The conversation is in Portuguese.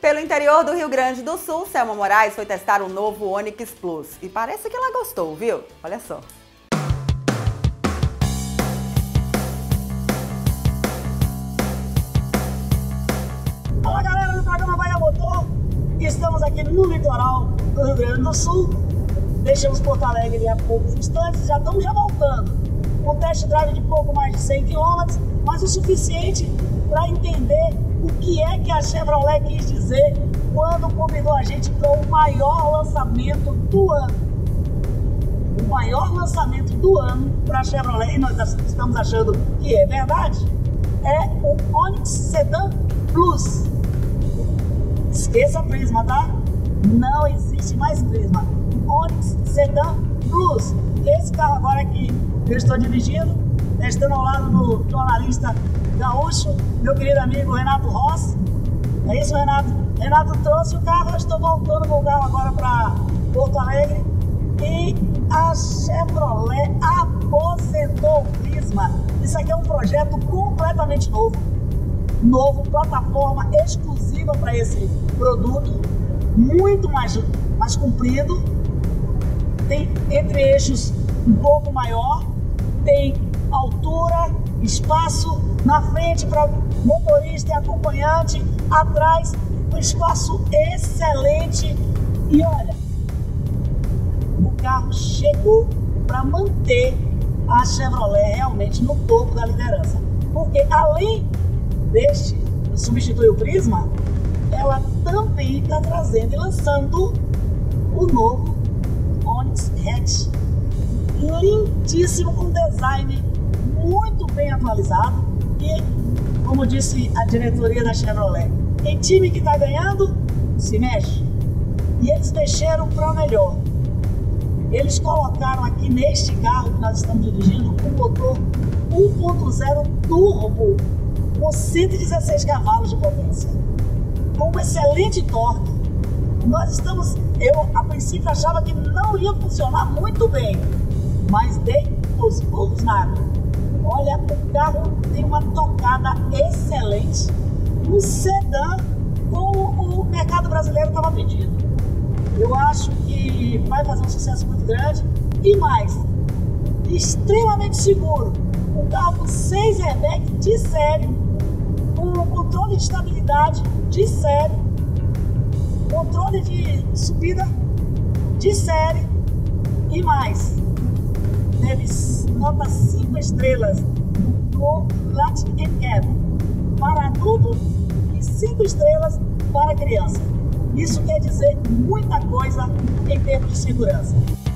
Pelo interior do Rio Grande do Sul, Selma Moraes foi testar o novo Onix Plus. E parece que ela gostou, viu? Olha só. Fala galera do programa Bahia Motor, estamos aqui no litoral do Rio Grande do Sul. Deixamos Porto Alegre há poucos instantes, já estamos voltando. Um test drive de pouco mais de 100 km, mas o suficiente para entender o que é que a Chevrolet quis dizer quando convidou a gente para o maior lançamento do ano. O maior lançamento do ano para a Chevrolet, e nós estamos achando que é verdade, é o Onix Sedan Plus. Esqueça a Prisma, tá? Não existe mais Prisma. Onix Sedan Plus. Esse carro agora que eu estou dirigindo, estando ao lado do jornalista gaúcho, meu querido amigo Renato Rossi. É isso, Renato? Renato trouxe o carro, eu estou voltando com o carro agora para Porto Alegre. E a Chevrolet aposentou o Prisma. Isso aqui é um projeto completamente novo. Plataforma exclusiva para esse produto, muito mais comprido, tem entre eixos um pouco maior, tem altura, espaço na frente para motorista e acompanhante, atrás um espaço excelente. E olha, o carro chegou para manter a Chevrolet realmente no topo da liderança, porque além deste substituir o Prisma, ela também está trazendo e lançando o novo Onix Hatch, lindíssimo, com design muito bem atualizado. E como disse a diretoria da Chevrolet, em time que está ganhando se mexe, e eles mexeram para melhor. Eles colocaram aqui neste carro que nós estamos dirigindo um motor 1.0 turbo com 116 cavalos de potência, com um excelente torque. Eu a princípio achava que não ia funcionar muito bem, mas dei os burros na água. Olha, o carro tem uma tocada excelente, um sedã como o mercado brasileiro estava pedindo. Eu acho que vai fazer um sucesso muito grande e mais, extremamente seguro. Um carro com 6 airbags de série, com controle de estabilidade de série, controle de subida de série e mais. Teve nota 5 estrelas no Latin Cab para adulto e 5 estrelas para criança. Isso quer dizer muita coisa em termos de segurança.